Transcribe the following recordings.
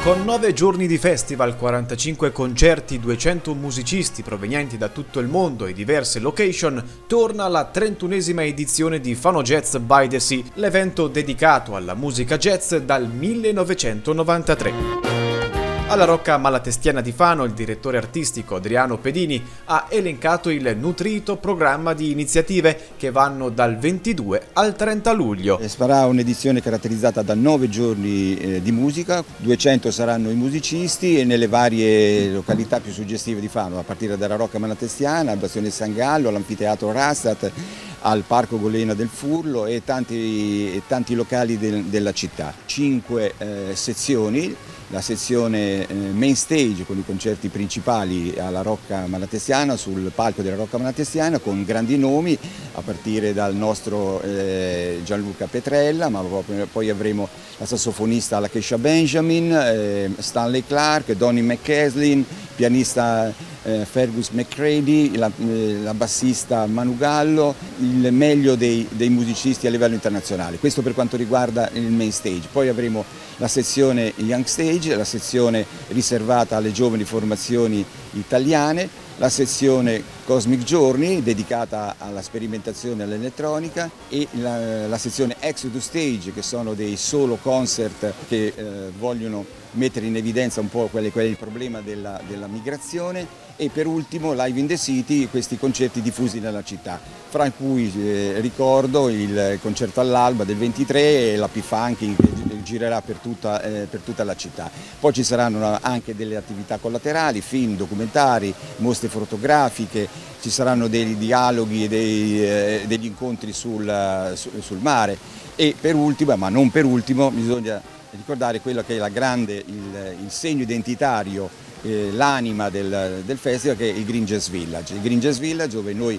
Con 9 giorni di festival, 45 concerti, 200 musicisti provenienti da tutto il mondo e diverse location, torna la 31esima edizione di Fano Jazz by the Sea, l'evento dedicato alla musica jazz dal 1993. Alla Rocca Malatestiana di Fano, il direttore artistico Adriano Pedini ha elencato il nutrito programma di iniziative che vanno dal 22 al 30 luglio. Sarà un'edizione caratterizzata da 9 giorni di musica, 200 saranno i musicisti e nelle varie località più suggestive di Fano, a partire dalla Rocca Malatestiana, al Bastione San Gallo, all'Anfiteatro Rassat, al Parco Golena del Furlo e tanti locali della città. 5 sezioni. La sezione main stage con i concerti principali alla Rocca Malatestiana, sul palco della Rocca Malatestiana, con grandi nomi a partire dal nostro Gianluca Petrella, ma poi avremo la sassofonista Lakesha Benjamin, Stanley Clark, Donnie McCaslin, pianista Fergus McCready, la bassista Manu Gallo, il meglio dei musicisti a livello internazionale. Questo per quanto riguarda il main stage. Poi avremo la sezione Young Stage, la sezione riservata alle giovani formazioni italiane, la sezione Cosmic Journey dedicata alla sperimentazione e all'elettronica e la sezione Exodus Stage, che sono dei solo concert che vogliono mettere in evidenza un po' qual è il problema della migrazione, e per ultimo Live in the City, questi concerti diffusi nella città, fra cui ricordo il concerto all'Alba del 23 e la P-Funking che girerà per tutta la città. Poi ci saranno anche delle attività collaterali, film, documentari, mostre fotografiche, ci saranno dei dialoghi e degli incontri sul mare e per ultimo, ma non per ultimo, bisogna ricordare quello che è il segno identitario, l'anima del festival, che è il Green Jazz Village. Il Green Jazz Village, dove noi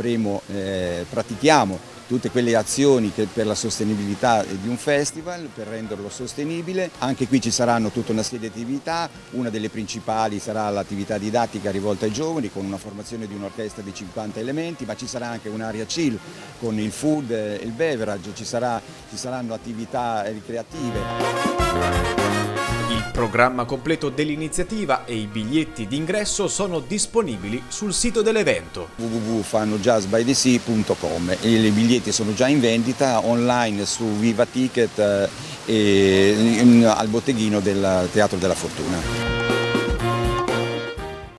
pratichiamo tutte quelle azioni per la sostenibilità di un festival, per renderlo sostenibile. Anche qui ci saranno tutta una serie di attività, una delle principali sarà l'attività didattica rivolta ai giovani con una formazione di un'orchestra di 50 elementi, ma ci sarà anche un'area chill con il food e il beverage, ci saranno attività ricreative. Il programma completo dell'iniziativa e i biglietti d'ingresso sono disponibili sul sito dell'evento www.fanojazzbythesea.com e i biglietti sono già in vendita online su Viva Ticket e al botteghino del Teatro della Fortuna.